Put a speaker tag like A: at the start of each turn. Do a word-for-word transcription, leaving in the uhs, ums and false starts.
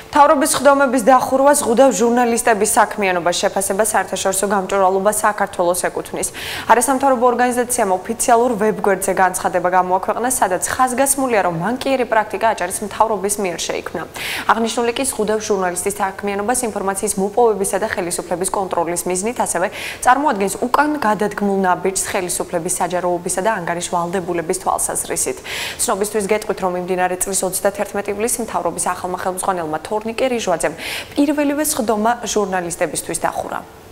A: მთავრობის ხდომების დახურვა ზღუდავს ჟურნალისტების საქმიანობას, შეფასება საერთაშორისო გამჭვირვალობა საქართველოს ეკუთვნის. არასამთავრობო ორგანიზაციამ ოფიციალურ ვებგვერდზე განცხადება გამოაქვეყნა, სადაც ხაზგასმულია, რომ მანკიერი პრაქტიკა აჭარის მთავრობის მიერ შეიქმნა. აღნიშნული კი ზღუდავს ჟურნალისტის საქმიანობას ინფორმაციის მოპოვებისა და ხელისუფლების კონტროლის მიზნით, ასევე წარმოადგენს უკან გადადგმულ ნაბიჯს ხელისუფლების საჯაროობისა და ანგარიშვალდებულების თვალსაზრისით. ცნობისთვის გეტყვით, რომ მიმდინარე წლის ოცდათერთმეტი ივლისს მთავრობის ახალმა ხელმძღვანელმა თორნიკე რიჟვაძემ პირველივე სხდომა ჟურნალისტებისთვის დახურა.